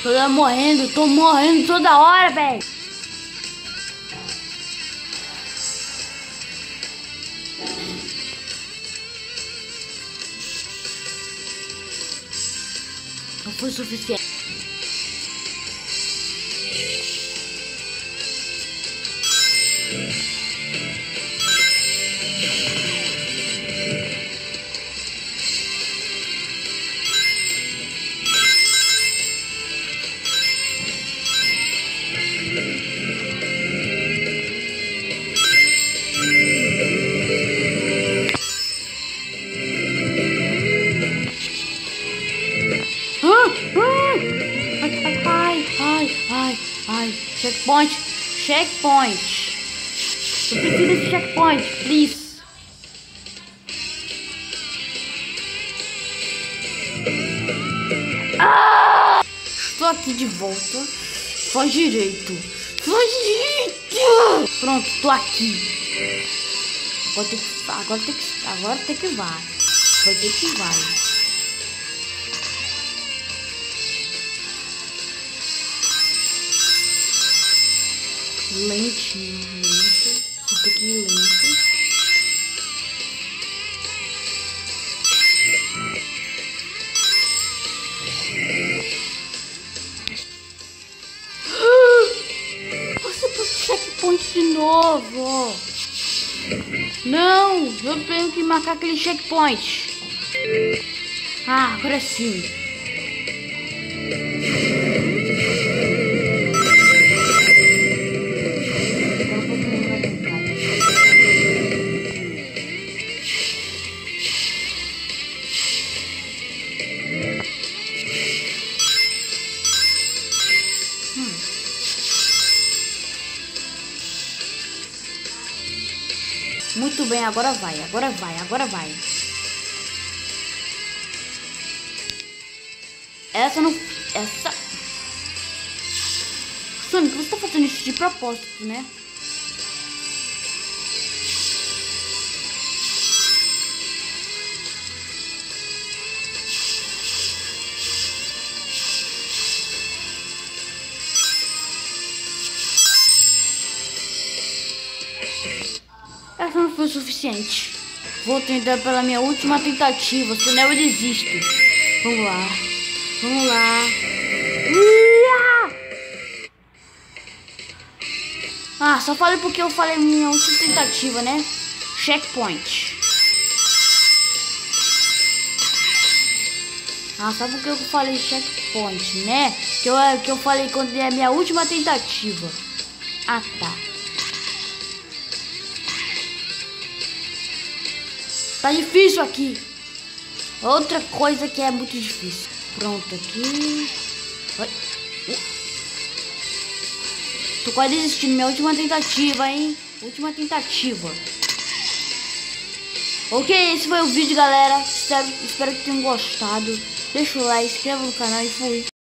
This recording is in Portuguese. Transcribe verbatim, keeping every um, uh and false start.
Tô morrendo, tô morrendo toda hora, velho. Não foi suficiente. Ai, ai, ai, ai, checkpoint, checkpoint. Eu preciso desse checkpoint, please. Ah! Estou aqui de volta. Faz direito. Faz direito. Pronto, tô aqui. Agora tem que, agora tem que, agora tem que vai. Agora tem que vai. Lentinho, lento. Isso aqui lento. Você pro checkpoint de novo. Não, eu tenho que marcar aquele checkpoint. Ah, agora sim. Muito bem, agora vai, agora vai, agora vai. Essa não... Essa... Sonic, você tá fazendo isso de propósito, né? Essa não foi o suficiente. Vou tentar pela minha última tentativa, senão eu desisto. Vamos lá. Vamos lá. Ah, só falei porque eu falei minha última tentativa, né? Checkpoint. Ah, só porque eu falei checkpoint, né? Que eu, que eu falei quando é a minha última tentativa. Ah, tá. Tá difícil aqui. Outra coisa que é muito difícil. Pronto, aqui. Vai. Tô quase desistindo. Minha última tentativa, hein? Última tentativa. Ok, esse foi o vídeo, galera. Espero, espero que tenham gostado. Deixa o like, se inscreva no canal e fui.